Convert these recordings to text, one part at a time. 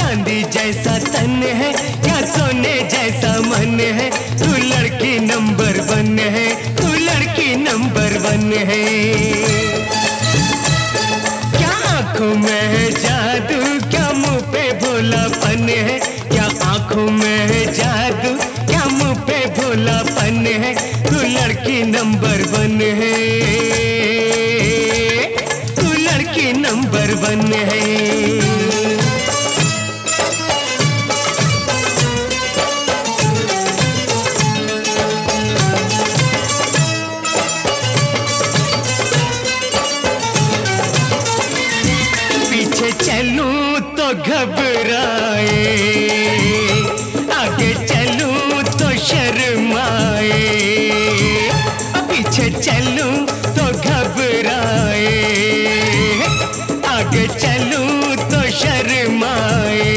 चांदी जैसा तन है, क्या सोने जैसा मन है, तू लड़की नंबर 1 है, तू लड़की नंबर 1 है। क्या आंखों में है जादू, क्या मुंह पे भोलापन है, क्या आंखों में है जादू, क्या मुंह पे भोलापन है, तू लड़की नंबर 1 है, तू लड़की नंबर 1 है। पीछे चलूं तो घबराए, आगे चलूं तो शर्माए, पीछे चलूं तो घबराए, आगे चलूं तो शर्माए।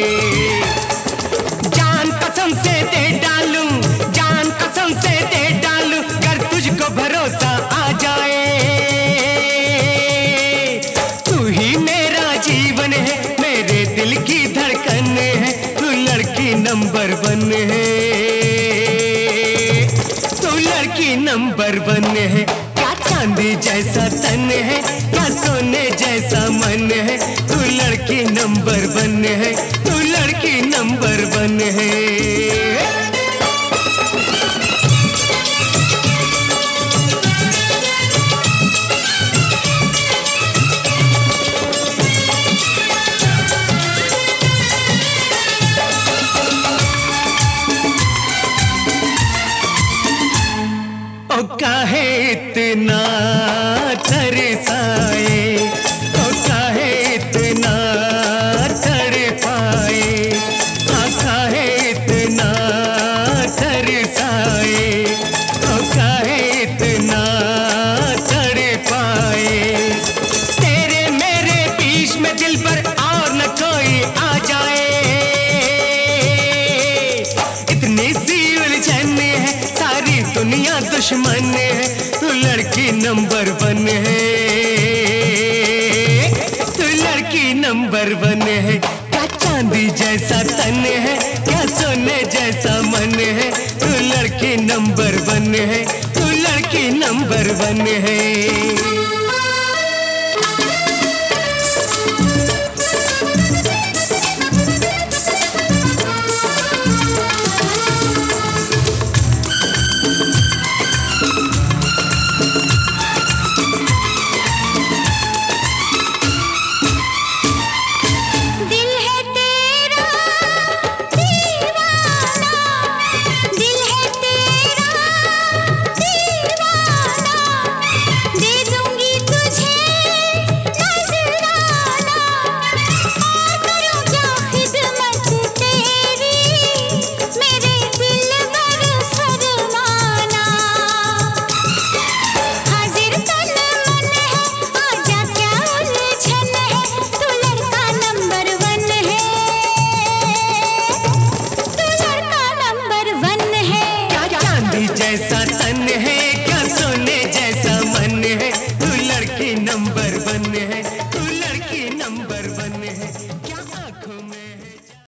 जान कसम से दे डालूं, जान कसम से दे डालूं, कर तुझको भरोसा आ जाए। तू ही मेरा जीवन है, मेरे दिल की धड़कन है, तू लड़की नंबर 1 है, तू लड़की नंबर 1 है। क्या चांदी जैसा तन है, क्या सोने जैसा मन है, तू लड़की नंबर 1 है, तू लड़की नंबर 1 है। ओ काहे इतना तरसाए, ओ काहे इतना तड़पाए, काहे इतना तरसाए, ओ काहे इतना तड़पाए। तेरे मेरे बीच में दिल पर और न कोई आ जाए, इतनी सी उलझन है, सारी दुनिया दुश्मन है, तू लड़की नंबर 1 है, तू लड़की नंबर 1 है। क्या चांदी जैसा तन है, क्या सोने जैसा मन है, तू लड़की नंबर 1 है, तू लड़की नंबर 1 है।